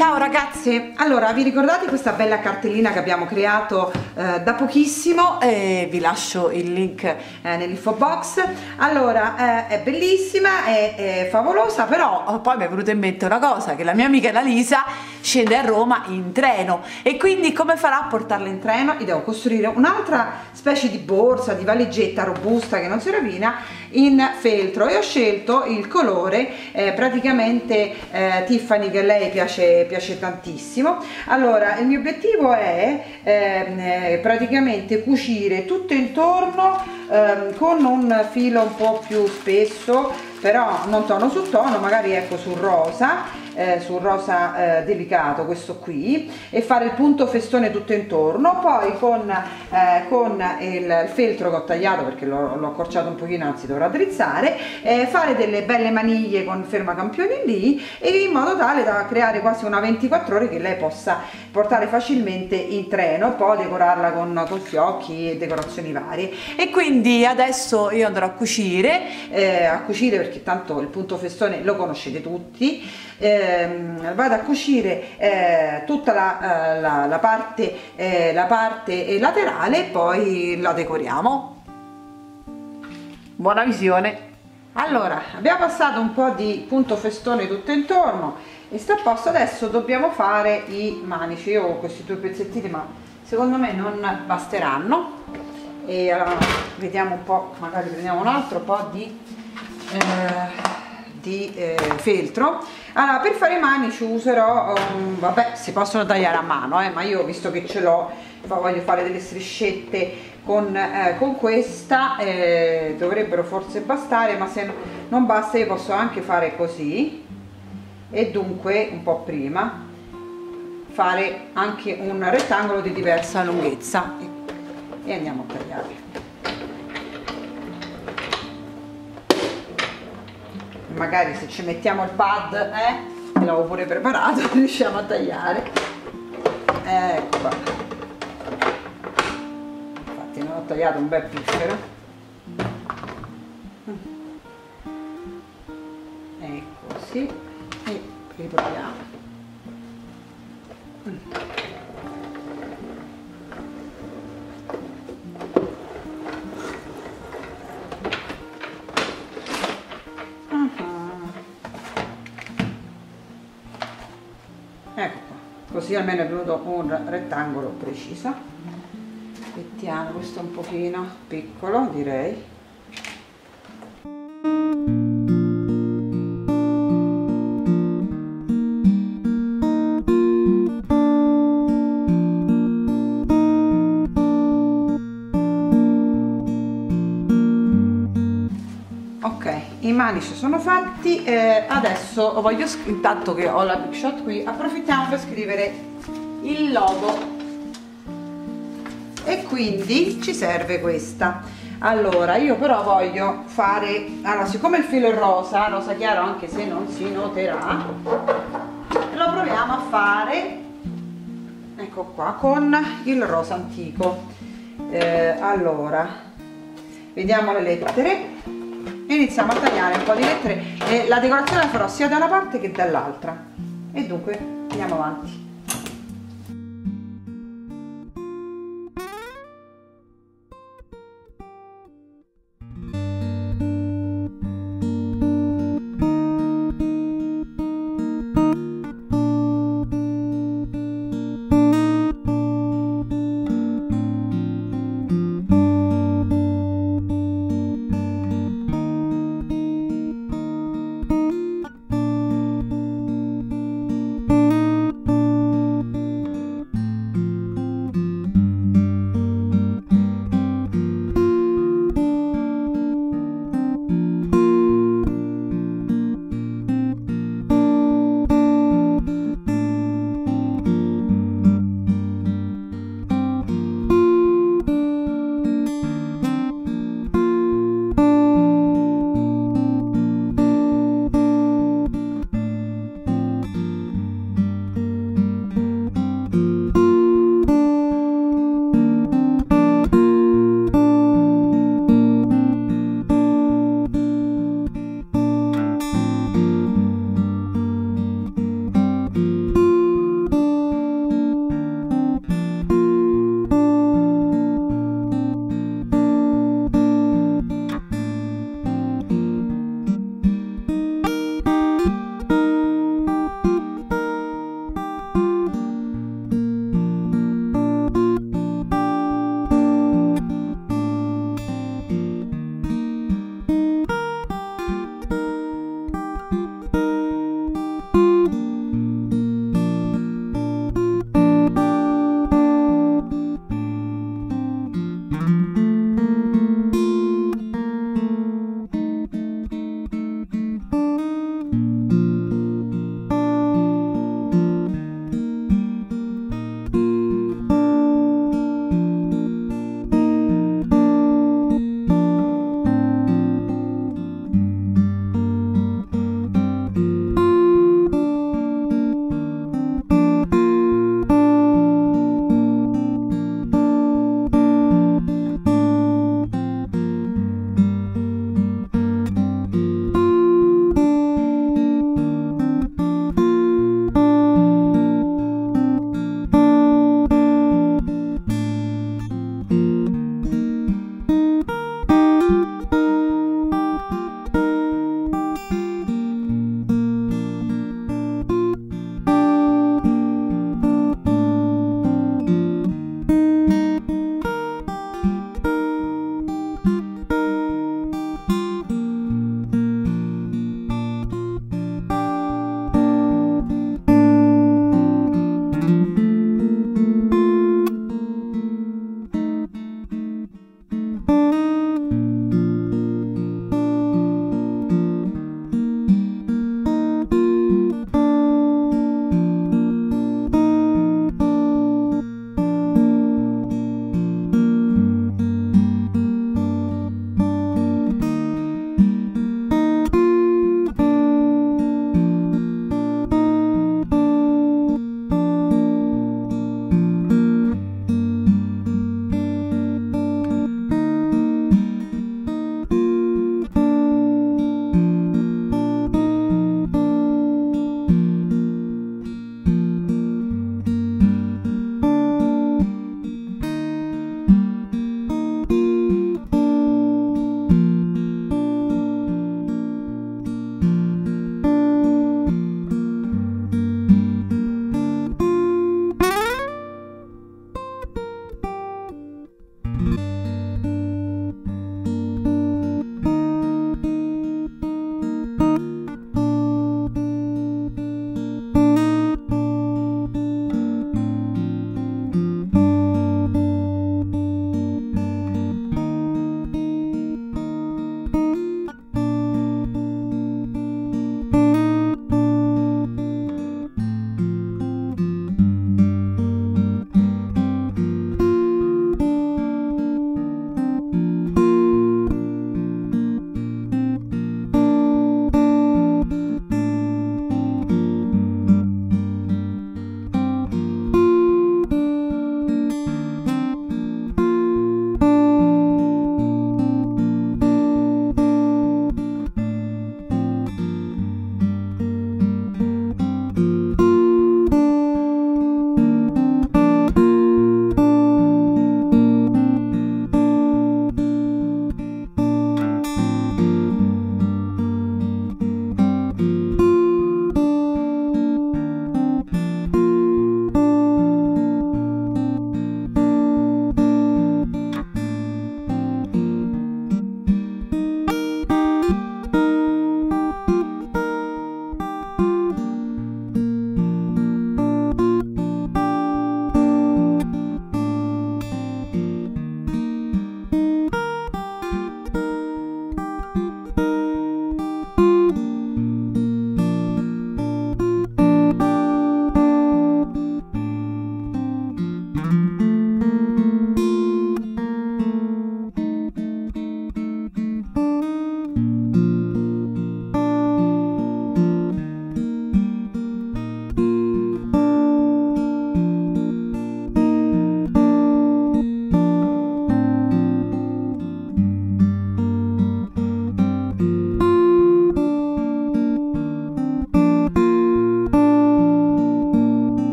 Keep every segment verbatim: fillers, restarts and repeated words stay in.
Ciao ragazze, allora vi ricordate questa bella cartellina che abbiamo creato eh, da pochissimo? Eh, vi lascio il link eh, nell'info box. Allora eh, è bellissima, è, è favolosa, però poi mi è venuta in mente una cosa, che la mia amica Elisa scende a Roma in treno e quindi come farà a portarla in treno? Io devo costruire un'altra specie di borsa, di valigetta robusta che non si rovina in feltro e ho scelto il colore eh, praticamente eh, Tiffany, che a lei piace, piace tantissimo. Allora il mio obiettivo è eh, praticamente cucire tutto intorno eh, con un filo un po' più spesso, però non tono su tono, magari ecco sul rosa, eh, sul rosa eh, delicato, questo qui, e fare il punto festone tutto intorno. Poi con, eh, con il, il feltro che ho tagliato, perché l'ho accorciato un pochino, anzi dovrà drizzare, eh, fare delle belle maniglie con fermacampioni lì, e in modo tale da creare quasi una ventiquattro ore che lei possa portare facilmente in treno, poi decorarla con, con fiocchi e decorazioni varie. E quindi adesso io andrò a cucire, eh, a cucire perché tanto il punto festone lo conoscete tutti. Eh, vado a cucire eh, tutta la, eh, la, la parte, eh, la parte laterale e poi la decoriamo. Buona visione. Allora abbiamo passato un po' di punto festone tutto intorno e sta a posto. Adesso dobbiamo fare i manici. Io ho questi due pezzettini, ma secondo me non basteranno, e allora vediamo un po', magari prendiamo un altro po' di eh, di eh, feltro. Allora per fare i manici userò um, vabbè, si possono tagliare a mano, eh, ma io, visto che ce l'ho, voglio fare delle striscette con, eh, con questa, eh, dovrebbero forse bastare, ma se non basta io posso anche fare così, e dunque un po' prima fare anche un rettangolo di diversa lunghezza e, e andiamo a tagliare. Magari se ci mettiamo il pad, eh, che l'avevo pure preparato, riusciamo a tagliare. Ecco qua. Infatti non ho tagliato un bel piffero. Ecco così, e riproviamo. Ecco qua, così almeno è venuto un rettangolo preciso. Mettiamo questo un pochino piccolo, direi. Ok, i manici sono fatti, eh, adesso voglio, intanto che ho la Big Shot qui, approfittiamo per scrivere il logo, e quindi ci serve questa. Allora io però voglio fare, allora siccome il filo è rosa, rosa chiaro, anche se non si noterà, lo proviamo a fare, ecco qua, con il rosa antico. Eh, allora vediamo le lettere. Iniziamo a tagliare un po' di lettere, e la decorazione la farò sia da una parte che dall'altra, e dunque andiamo avanti.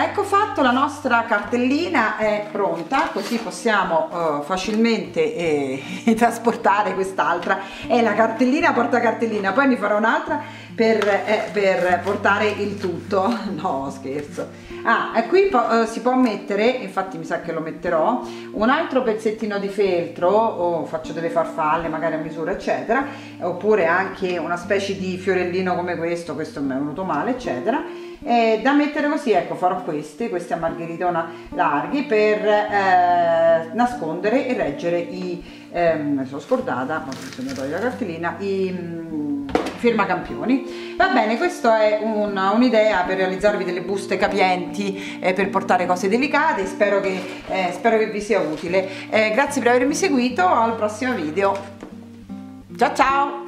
ecco fatto, la nostra cartellina è pronta, così possiamo uh, facilmente eh, trasportare quest'altra. È la cartellina porta cartellina, poi ne farò un'altra per, eh, per portare il tutto. No, scherzo. Ah, e qui uh, si può mettere, infatti mi sa che lo metterò, un altro pezzettino di feltro, o faccio delle farfalle magari a misura eccetera, oppure anche una specie di fiorellino come questo, questo mi è venuto male eccetera, e da mettere così. Ecco, farò questi, questi a margheritona larghi per eh, nascondere e reggere i, ehm, mi sono scordata, ma bisogna togliere la cartellina, i mm, firmacampioni. Va bene, questa è un'idea per realizzarvi delle buste capienti, eh, per portare cose delicate. Spero che, eh, spero che vi sia utile. Eh, grazie per avermi seguito, al prossimo video. Ciao ciao!